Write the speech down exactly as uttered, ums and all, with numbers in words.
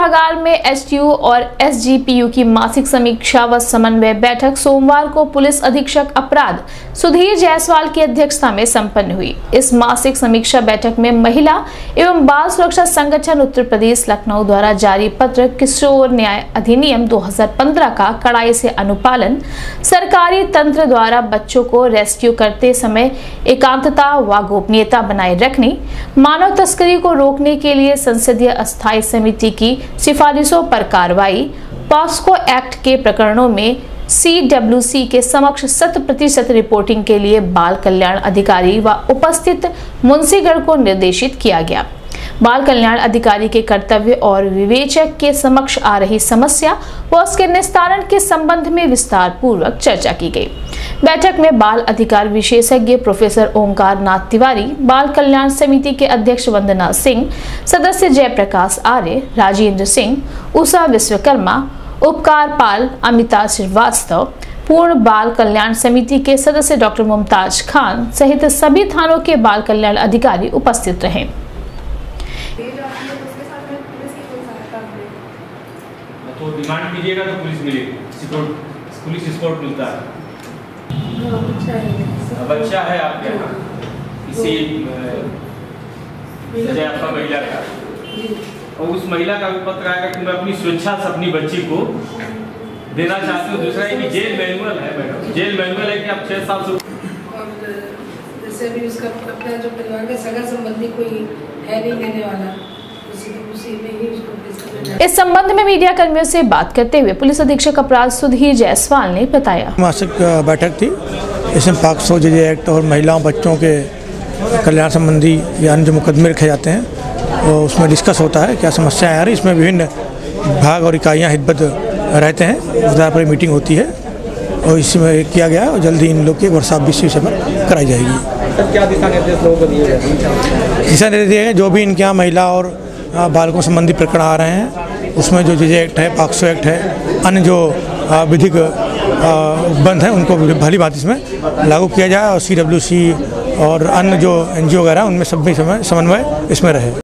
सभागार में एसटीयू और एसजीपीयू की मासिक समीक्षा व समन्वय बैठक सोमवार को पुलिस अधीक्षक अपराध सुधीर जायसवाल की अध्यक्षता में संपन्न हुई। इस मासिक समीक्षा बैठक में महिला एवं बाल सुरक्षा संगठन उत्तर प्रदेश लखनऊ द्वारा जारी पत्र किशोर न्याय अधिनियम दो हजार पंद्रह का कड़ाई से अनुपालन, सरकारी तंत्र द्वारा बच्चों को रेस्क्यू करते समय एकांतता व गोपनीयता बनाए रखने, मानव तस्करी को रोकने के लिए संसदीय अस्थायी समिति की सिफारिशों पर कार्रवाई, पॉक्सो एक्ट के प्रकरणों में सीडब्ल्यूसी के समक्ष शत प्रतिशत रिपोर्टिंग के लिए बाल कल्याण अधिकारी व उपस्थित मुंशीगढ़ को निर्देशित किया गया। बाल कल्याण अधिकारी के कर्तव्य और विवेचक के समक्ष आ रही समस्या व उसके निस्तारण के संबंध में विस्तार पूर्वक चर्चा की गई। बैठक में बाल अधिकार विशेषज्ञ प्रोफेसर ओंकार नाथ तिवारी, बाल कल्याण समिति के अध्यक्ष वंदना सिंह, सदस्य जयप्रकाश आर्य, राजेंद्र सिंह, उषा विश्वकर्मा, उपकार पाल, अमिता श्रीवास्तव, पूर्ण बाल कल्याण समिति के सदस्य डॉक्टर मुमताज खान सहित सभी थानों के बाल कल्याण अधिकारी उपस्थित रहे। तो डिमांड कीजिएगा तो पुलिस मिलेगी, पुलिस स्पोर्ट मिलता है। बच्चा है आपके यहाँ किसी आपका महिला का, और उस महिला का भी पत्र आएगा कि मैं अपनी स्वेच्छा से अपनी बच्ची को देना चाहती हूँ। दूसरा है कि जेल मैनुअल है मैडम, जेल मैनुअल है कि आप छह साल से जैसे भी उसका अपना जो परिवार में सगा संबंधी कोई है नहीं देने वाला, इस संबंध में मीडिया कर्मियों से बात करते हुए पुलिस अधीक्षक अपराध सुधीर जायसवाल ने बताया। मासिक बैठक थी, इसमें पॉक्सो एक्ट और महिलाओं बच्चों के कल्याण संबंधी या अन्य जो मुकदमे रखे जाते हैं तो उसमें डिस्कस होता है, क्या समस्याएं आ रही। इसमें विभिन्न विभाग और इकाइयाँ हितबद्ध रहते हैं, उस आधार पर मीटिंग होती है और इसमें किया गया और जल्द ही इन लोग की वर्कशॉप भी इस विषय पर कराई जाएगी। क्या दिशा निर्देश लोगों को दिए गए? दिशा निर्देश दिए गए जो भी इनके यहाँ महिला और बालकों संबंधी प्रकरण आ रहे हैं उसमें जो जे एक्ट है, पॉक्सो एक्ट है, अन्य जो विधिक बंद हैं उनको भली बात इसमें लागू किया जाए और सी डब्ल्यू सी और अन्य जो एन जी ओ वगैरह उनमें सब भी समन्वय इसमें रहे।